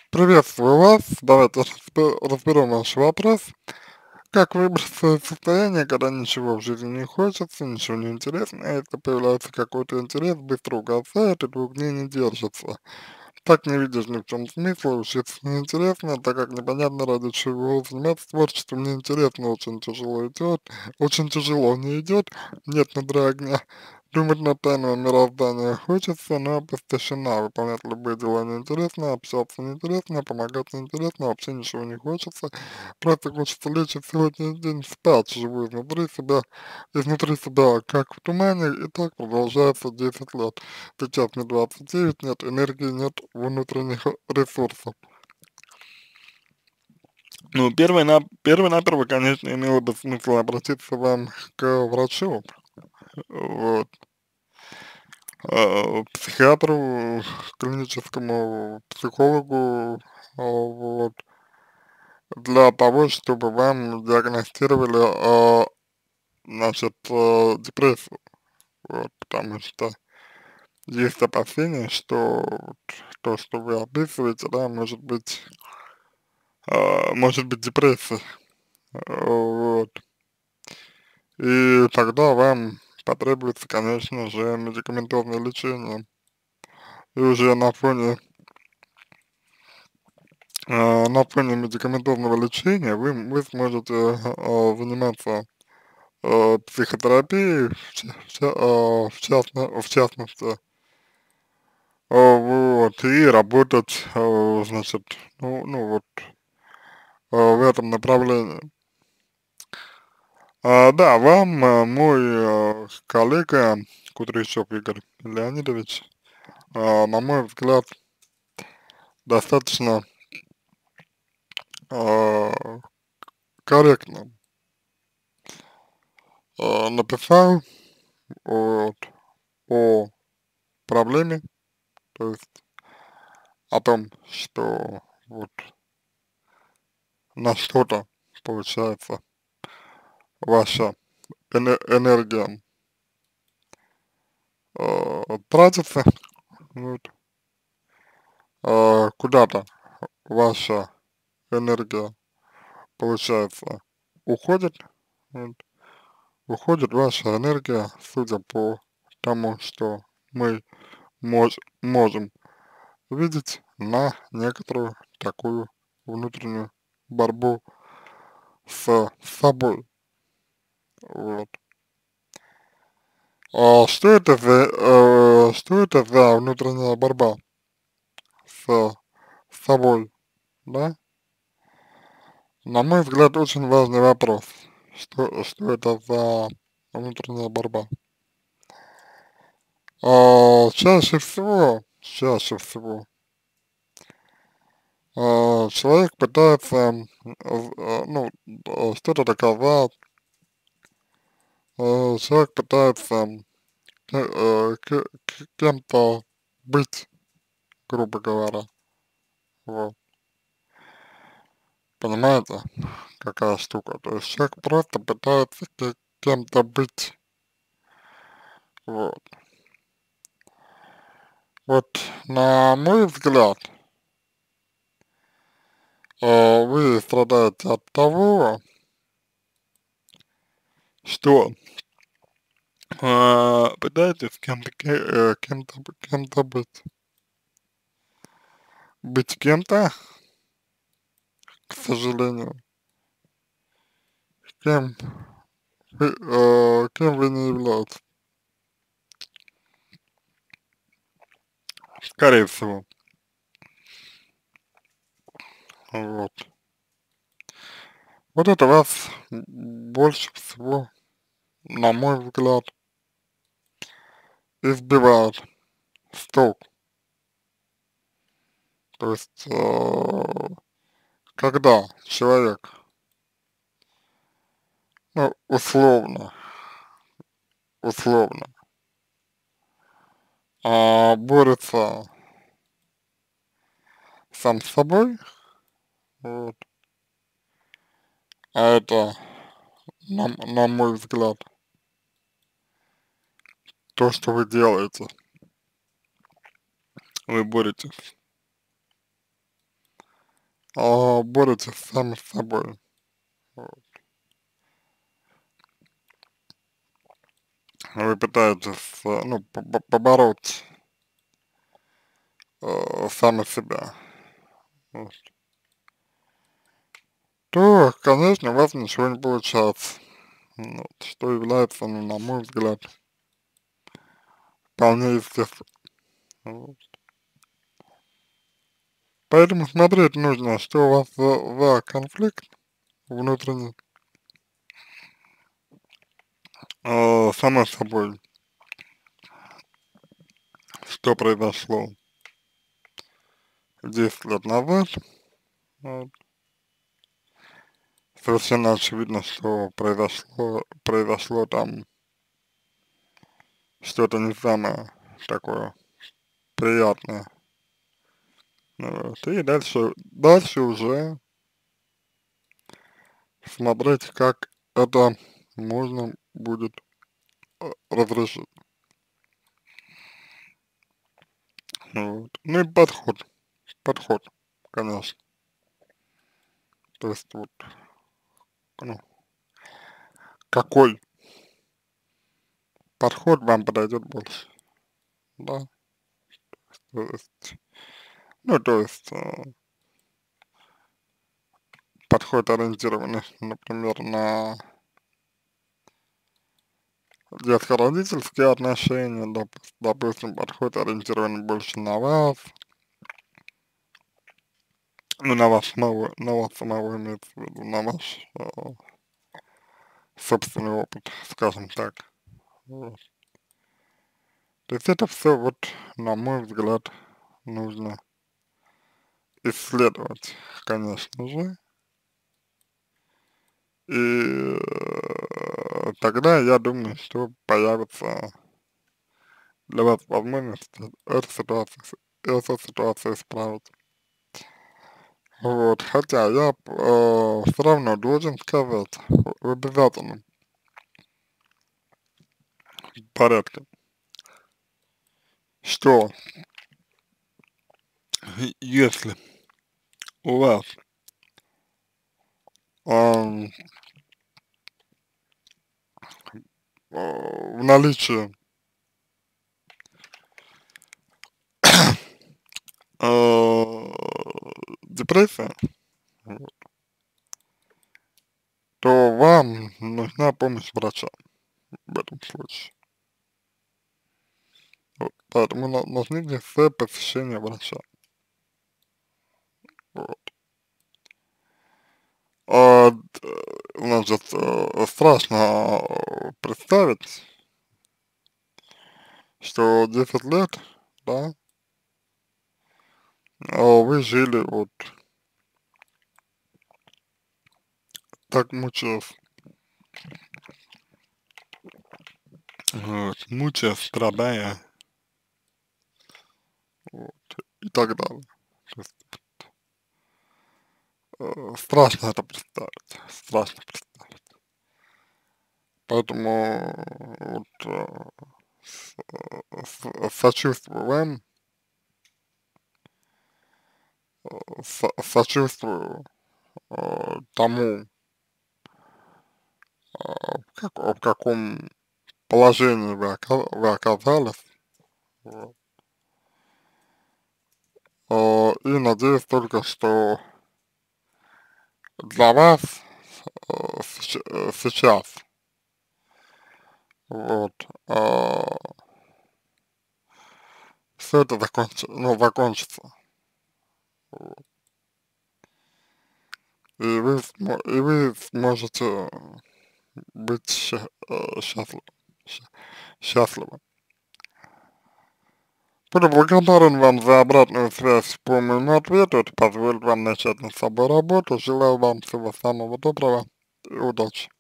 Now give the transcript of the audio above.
Приветствую вас. Давайте разберем ваш вопрос. Как выбраться из состояния, когда ничего в жизни не хочется, ничего не интересно, а если появляется какой-то интерес, быстро угасает и 2 дней не держится. Так не видишь ни в чем смысла, учиться неинтересно, так как непонятно ради чего заниматься творчеством неинтересно, очень тяжело не идет, нет надры огня. Думать над тайного мироздания хочется, но опустошена, выполнять любые дела неинтересно, общаться неинтересно, помогать неинтересно, вообще ничего не хочется, просто хочется лечь и сегодня день спать, живу изнутри себя, как в тумане, и так продолжается 10 лет. Сейчас мне 29, нет энергии, нет внутренних ресурсов. Ну, первый-наперво, конечно, имело бы смысл обратиться вам к врачу, вот, психиатру, клиническому психологу, вот, для того, чтобы вам диагностировали, значит, депрессию, вот, потому что есть опасения, что вот то, что вы описываете, да, может быть депрессия, вот. И тогда вам потребуется, конечно же, медикаментозное лечение. И уже на фоне медикаментозного лечения вы сможете заниматься психотерапией, в частности, вот, и работать, значит, вот, в этом направлении. Да, вам мой коллега Кудряшов Игорь Леонидович, на мой взгляд, достаточно а, корректно написал вот, о проблеме, то есть о том, что вот на что-то, получается, ваша энергия тратится, вот, куда-то ваша энергия, получается, уходит, вот, уходит ваша энергия, судя по тому, что мы можем видеть, на некоторую такую внутреннюю борьбу с собой. Вот. Что это за внутренняя борьба с собой, да? На мой взгляд, очень важный вопрос. Что это за внутренняя борьба? Чаще всего, человек пытается, что-то доказать, человек пытается кем-то быть, грубо говоря, вот, понимаете, какая штука, то есть человек просто пытается кем-то быть, вот, вот, на мой взгляд, вы страдаете от того, что пытаетесь кем-то быть кем-то, к сожалению, кем кем вы не являетесь, скорее всего, вот. Вот это вас больше всего, на мой взгляд, избивает с толку. То есть, когда человек, ну, условно, борется сам с собой, вот, а это, на мой взгляд, то, что вы делаете, вы боретесь боретесь сами с собой. Вот. Вы пытаетесь, ну, побороть сами себя, вот, то, конечно, у вас ничего не получается. Вот, что является, ну, на мой взгляд, вполне естественно. Вот. Поэтому смотреть нужно, что у вас за конфликт внутренний, само собой, что произошло 10 лет назад. Вот. Совершенно очевидно, что произошло там что-то не самое такое приятное. Вот. И дальше уже смотреть, как это можно будет разрешить. Вот. Ну и подход, конечно. То есть вот, ну, какой подход вам подойдет больше, да? То есть, ну, то есть, подход ориентированный, например, на детско-родительские отношения, допустим, подход ориентированный больше на вас, ну, на вас самого имеется в виду, на ваш собственный опыт, скажем так. Вот. То есть это все вот, на мой взгляд, нужно исследовать, конечно же. И тогда я думаю, что появится для вас возможность эту ситуацию исправить. Вот, хотя я все равно должен сказать в обязательном порядке, что если у вас ам, в наличии э, депрессия, вот, то вам нужна помощь врача в этом случае. Вот, поэтому нужны все посещения врача. Вот. Значит, страшно представить, что 10 лет, да, вы жили вот так мучаясь, вот, мучаясь, страдая, вот, и так далее. То есть, страшно это представить, страшно представить. Поэтому вот сочувствую вам, сочувствую тому, в каком положении вы оказались, вот. И надеюсь только, что для вас сейчас вот все это закончится. Вот. И вы сможете быть счастливы. Счастливы. Буду благодарен вам за обратную связь по моему ответу. Это позволит вам начать над собой работу. Желаю вам всего самого доброго и удачи.